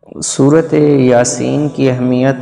سورۃ یاسین کی اہمیت۔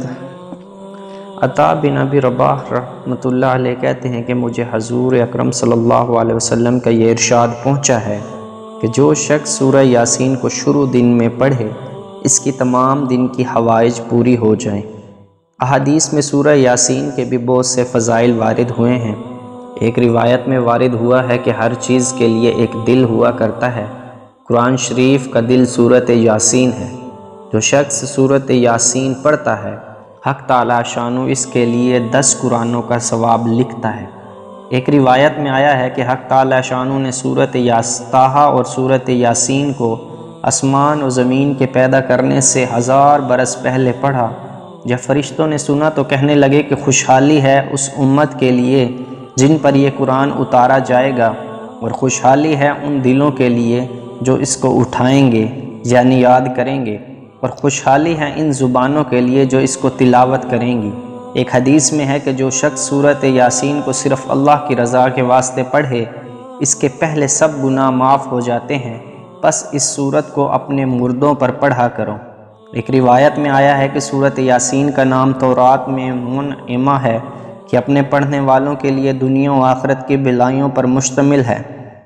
عطا بن ابی رباح رحمۃ اللہ علیہ کہتے ہیں کہ مجھے حضور اکرم صلی اللہ علیہ وسلم کا یہ ارشاد پہنچا ہے کہ جو شخص سورہ یاسین کو شروع دن میں پڑھے اس کی تمام دن کی حوائج پوری ہو جائیں۔ احادیث میں سورہ یاسین کے بھی بہت سے فضائل وارد ہوئے ہیں۔ ایک روایت میں وارد ہوا ہے کہ ہر چیز کے لیے ایک دل ہوا کرتا ہے، قرآن شریف کا دل سورۃ یاسین ہے۔ جو شخص سورۃ یاسین پڑھتا ہے حق تعالیٰ شانو اس کے لیے 10 قرآنوں کا ثواب لکھتا ہے۔ ایک روایت میں آیا ہے کہ حق تعالیٰ شانو نے سورۃ طٰہٰ اور سورۃ یاسین کو آسمان و زمین کے پیدا کرنے سے 1000 برس پہلے پڑھا۔ جب فرشتوں نے سنا تو کہنے لگے کہ خوشحالی ہے اس امت کے لیے جن پر یہ قرآن اتارا جائے گا، اور خوشحالی ہے ان دلوں کے لیے جو اس کو اٹھائیں گے یعنی یاد کریں گے، اور خوشحالی ہے ان زبانوں کے لیے جو اس کو تلاوت کریں گی۔ ایک حدیث میں ہے کہ جو شخص سورۃ یاسین کو صرف اللہ کی رضا کے واسطے پڑھے اس کے پہلے سب گناہ معاف ہو جاتے ہیں، بس اس سورت کو اپنے مردوں پر پڑھا کرو۔ ایک روایت میں آیا ہے کہ سورۃ یاسین کا نام تورات میں منعمہ ہے کہ اپنے پڑھنے والوں کے لیے دنیا و آخرت کی بھلائیوں پر مشتمل ہے،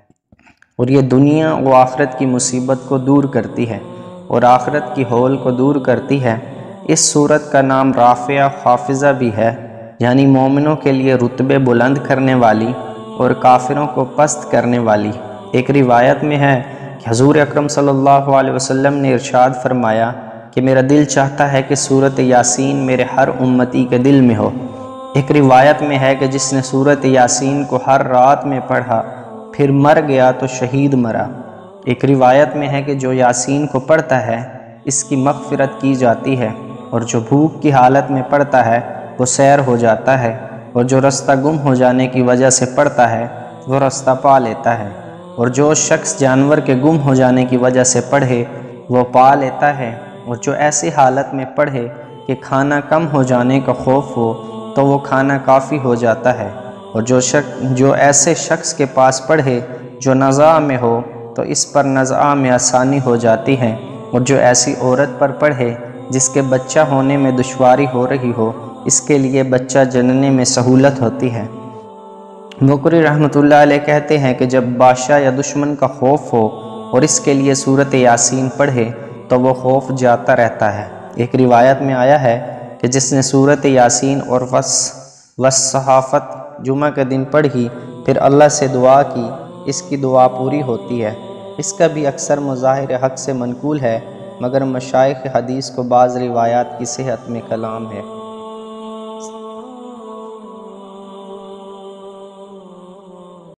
اور یہ دنیا و آخرت کی مصیبت کو دور کرتی ہے اور آخرت کی ہول کو دور کرتی ہے۔ اس سورت کا نام رافعہ خافضہ بھی ہے، یعنی مومنوں کے لیے رتبے بلند کرنے والی اور کافروں کو پست کرنے والی۔ ایک روایت میں ہے کہ حضور اکرم صلی اللہ علیہ وسلم نے ارشاد فرمایا کہ میرا دل چاہتا ہے کہ سورۃ یاسین میرے ہر امتی کے دل میں ہو۔ ایک روایت میں ہے کہ جس نے سورۃ یاسین کو ہر رات میں پڑھا پھر مر گیا تو شہید مرا۔ ایک روایت میں ہے کہ جو یاسین کو پڑھتا ہے اس کی مغفرت کی جاتی ہے، اور جو بھوک کی حالت میں پڑھتا ہے وہ سیر ہو جاتا ہے، اور جو رستہ گم ہو جانے کی وجہ سے پڑھتا ہے وہ رستہ پا لیتا ہے، اور جو شخص جانور کے گم ہو جانے کی وجہ سے پڑھے وہ پا لیتا ہے، اور جو ایسی حالت میں پڑھے کہ کھانا کم ہو جانے کا خوف ہو تو وہ کھانا کافی ہو جاتا ہے، اور جو ایسے شخص کے پاس پڑھے جو نزاع میں ہو تو اس پر نزاع میں آسانی ہو جاتی ہے، اور جو ایسی عورت پر پڑھے جس کے بچہ ہونے میں دشواری ہو رہی ہو اس کے لیے بچہ جننے میں سہولت ہوتی ہے۔ مقری رحمۃ اللہ علیہ کہتے ہیں کہ جب بادشاہ یا دشمن کا خوف ہو اور اس کے لیے سورۃ یاسین پڑھے تو وہ خوف جاتا رہتا ہے۔ ایک روایت میں آیا ہے کہ جس نے سورۃ یاسین اور والصحافۃ جمعہ کے دن پڑھی پھر اللہ سے دعا کی اس کی دعا پوری ہوتی ہے۔ اس کا بھی اکثر مظاہر حق سے منقول ہے، مگر مشائخ حدیث کو بعض روایات کی صحت میں کلام ہے۔